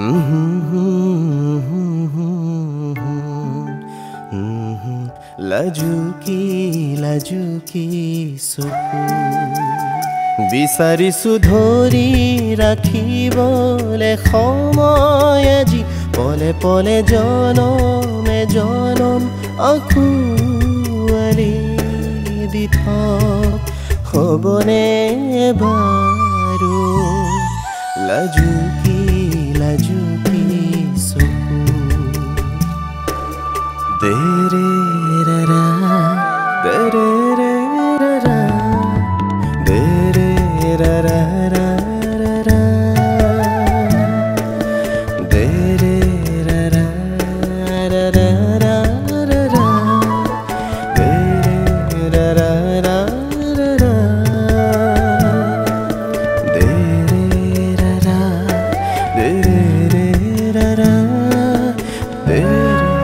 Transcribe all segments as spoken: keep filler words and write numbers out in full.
লাজুকি লাজুকি চকু বিচাৰিছো ধৰি ৰাখিবলে সময় আজি পলে পলে জনমে জনম আঁকুৱালি দি থক হ'বনে বাৰু লাজুকি লাজুকি চকু দেৰে ৰা দেৰে ৰে ৰা দেৰে ৰা ৰা ৰা ৰা দেৰে ৰা ৰা ৰা ৰা ৰা ৰা দেৰে ৰা ৰা ৰা ৰা দেৰে ৰা ৰা দেৰে ৰে ৰা ৰা দেৰে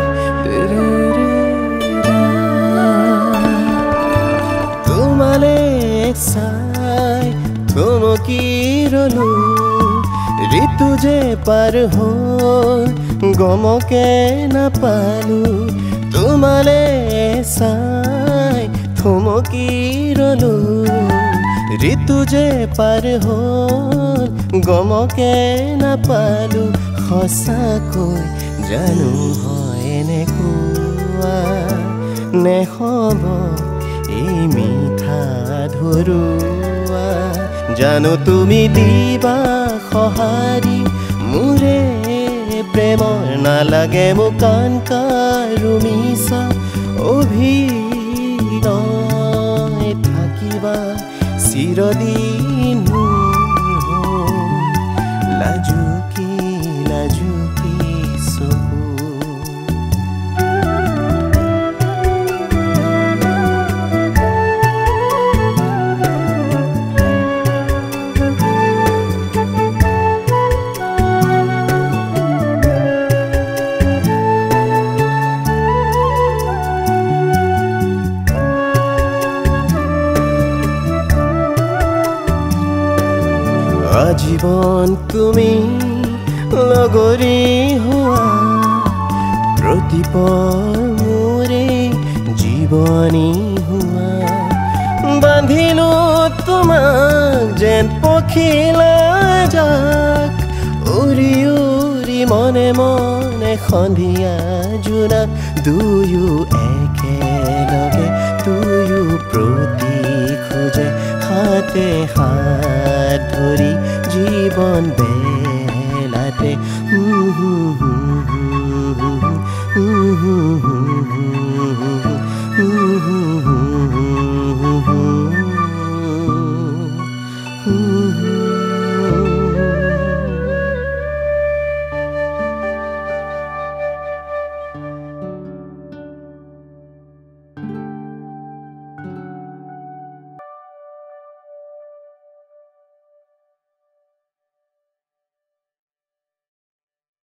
চাই থমকি ৰলো ঋতু যে পাৰ হ'ল গমকে নাপালো তোমালে চাই থমকি ৰলো ঋতু যে পাৰ হ'ল গমকে নাপালো সঁচাকৈ জানো হয় এনেকুৱা নে হ'ব এই মিঠা ধৰুৱা জানো তুমি দিবা সঁহাৰি মোৰে প্ৰেমৰ নালাগে মোক কাণ কাৰো মিছা অভিনয় থাকিবা চিৰদিন লাজুকি লাজুকি চকু আজীবন তুমি লগৰী হোৱা প্ৰতিপল মোৰে জীৱনী হোৱা বান্ধিলো তোমাক যেন পখিলা যাক উৰি উৰি মনে মনে সন্ধিয়া জোনাক দুয়ো একেলগে দুয়ো প্ৰতি খোজে হাতে হাত ধৰি জীৱন বে